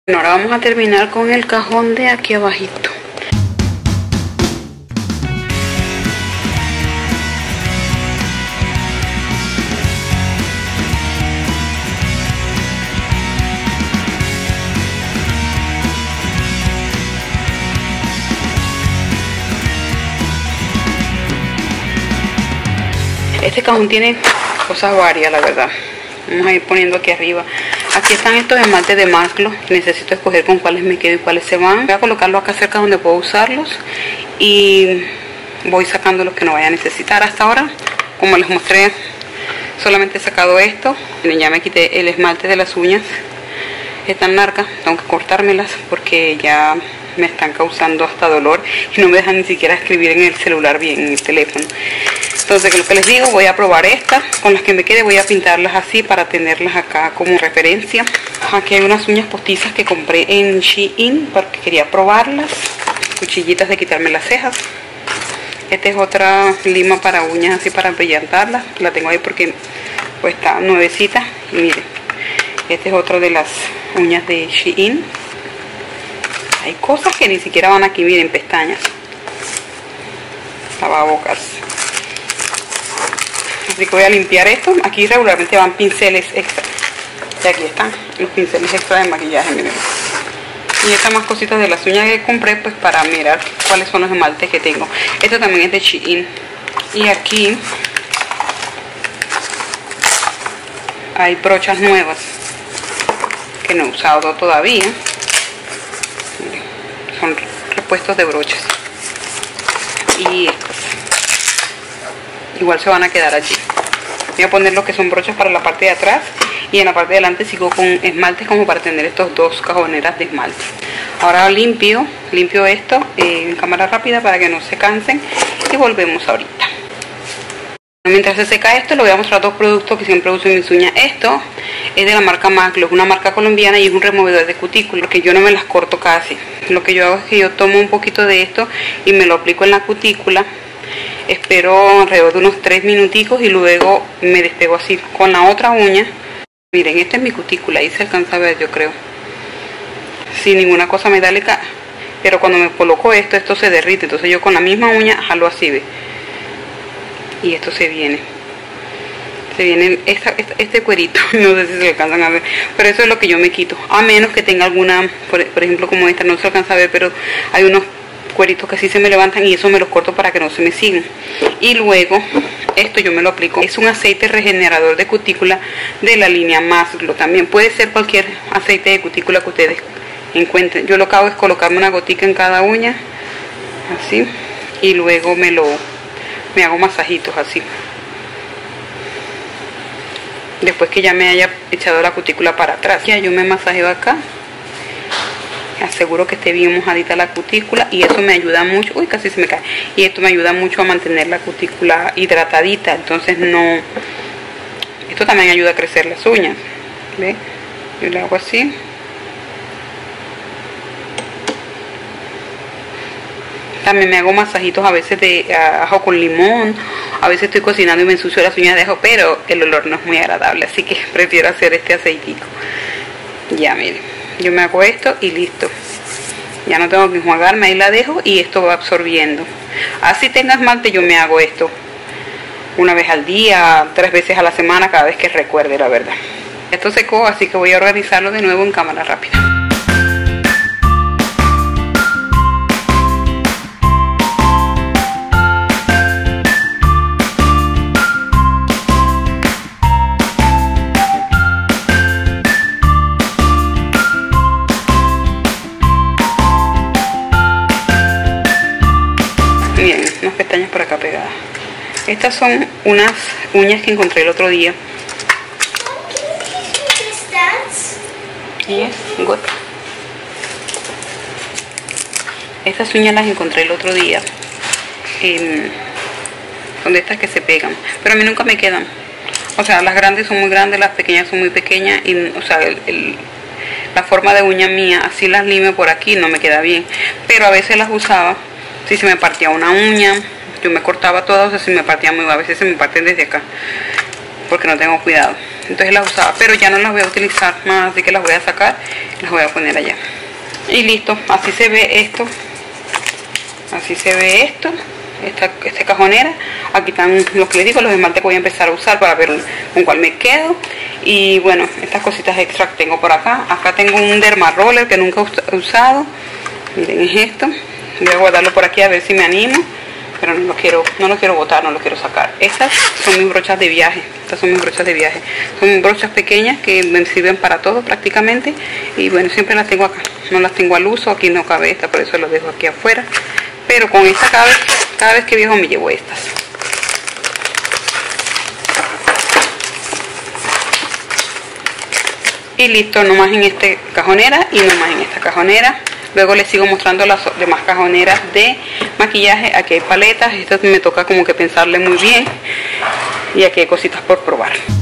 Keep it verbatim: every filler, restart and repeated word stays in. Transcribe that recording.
Bueno, ahora vamos a terminar con el cajón de aquí abajito. Este cajón tiene cosas varias, la verdad. Vamos a ir poniendo aquí arriba. Aquí están estos esmaltes de Maclo. Necesito escoger con cuáles me quedo y cuáles se van. Voy a colocarlo acá cerca donde puedo usarlos. Y voy sacando los que no vaya a necesitar. Hasta ahora, como les mostré, solamente he sacado esto. Ya me quité el esmalte de las uñas. Están largas, tengo que cortármelas porque ya me están causando hasta dolor. Y no me dejan ni siquiera escribir en el celular bien, en el teléfono. Entonces, lo que les digo, voy a probar estas. Con las que me quede voy a pintarlas así para tenerlas acá como referencia. Aquí hay unas uñas postizas que compré en Shein porque quería probarlas. Cuchillitas de quitarme las cejas. Esta es otra lima para uñas así para brillantarlas. La tengo ahí porque pues está nuevecita. Y miren, esta es otra de las uñas de Shein. Hay cosas que ni siquiera van aquí, miren, pestañas. Lavabocas. Así que voy a limpiar esto. Aquí regularmente van pinceles extra. Y aquí están los pinceles extra de maquillaje, miren. Y estas más cositas de las uñas que compré pues para mirar cuáles son los esmaltes que tengo. Esto también es de Shein. Y aquí hay brochas nuevas que no he usado todavía. Miren, son repuestos de brochas. Y estas igual se van a quedar allí. Voy a poner lo que son brochas para la parte de atrás y en la parte de delante sigo con esmaltes como para tener estos dos cajoneras de esmalte. Ahora limpio, limpio esto eh, en cámara rápida para que no se cansen y volvemos ahorita. Mientras se seca esto, le voy a mostrar dos productos que siempre uso en mis uñas. Esto es de la marca Maclo, es una marca colombiana y es un removedor de cutícula, porque yo no me las corto casi. Lo que yo hago es que yo tomo un poquito de esto y me lo aplico en la cutícula. Espero alrededor de unos tres minuticos y luego me despego así con la otra uña. Miren, esta es mi cutícula, ahí se alcanza a ver, yo creo, sin ninguna cosa metálica. Pero cuando me coloco esto, esto se derrite. Entonces yo con la misma uña jalo así, ve. Y esto se viene. Se viene esta, esta, este cuerito. No sé si se alcanzan a ver. Pero eso es lo que yo me quito. A menos que tenga alguna, por, por ejemplo como esta, no se alcanza a ver, pero hay unos cueritos que sí se me levantan y eso me los corto para que no se me sigan. Y luego esto yo me lo aplico. Es un aceite regenerador de cutícula de la línea Maclo. También puede ser cualquier aceite de cutícula que ustedes encuentren. Yo lo que hago es colocarme una gotica en cada uña, así, y luego me lo me hago masajitos así. Después que ya me haya echado la cutícula para atrás, ya yo me masajeo acá. Aseguro que esté bien mojadita la cutícula y eso me ayuda mucho. Uy, casi se me cae. Y esto me ayuda mucho a mantener la cutícula hidratadita. Entonces no... Esto también ayuda a crecer las uñas. ¿Ve? Yo le hago así. También me hago masajitos a veces de uh, ajo con limón. A veces estoy cocinando y me ensucio las uñas de ajo, pero el olor no es muy agradable. Así que prefiero hacer este aceitito. Ya, miren. Yo me hago esto y listo. Ya no tengo que enjuagarme, ahí la dejo y esto va absorbiendo. Así tenga esmalte, yo me hago esto una vez al día, tres veces a la semana, cada vez que recuerde, la verdad. Esto secó, así que voy a organizarlo de nuevo en cámara rápida. Miren, unas pestañas por acá pegadas. Estas son unas uñas que encontré el otro día. Yes, good. Estas uñas las encontré el otro día. Eh, son de estas que se pegan. Pero a mí nunca me quedan. O sea, las grandes son muy grandes, las pequeñas son muy pequeñas. Y, o sea, el, el, la forma de uña mía, así las lime por aquí, no me queda bien. Pero a veces las usaba. Si se me partía una uña, yo me cortaba todas, o sea, si me partía muy, a veces se me parten desde acá. porque no tengo cuidado. Entonces las usaba, pero ya no las voy a utilizar más, así que las voy a sacar y las voy a poner allá. Y listo, así se ve esto. Así se ve esto. Esta, esta cajonera. Aquí están los que les digo, los esmaltes que voy a empezar a usar para ver con cuál me quedo. Y bueno, estas cositas extra que tengo por acá. Acá tengo un derma roller que nunca he usado. Miren, es esto. Voy a guardarlo por aquí a ver si me animo, pero no lo quiero, no lo quiero botar, no lo quiero sacar. Estas son mis brochas de viaje. Estas son mis brochas de viaje. Son brochas pequeñas que me sirven para todo prácticamente. Y bueno, siempre las tengo acá. No las tengo al uso, aquí no cabe esta, por eso las dejo aquí afuera. Pero con esta cada vez, cada vez que viajo me llevo estas. Y listo, nomás en esta cajonera y nomás en esta cajonera. Luego les sigo mostrando las demás cajoneras de maquillaje. Aquí hay paletas, esto me toca como que pensarle muy bien. Y aquí hay cositas por probar.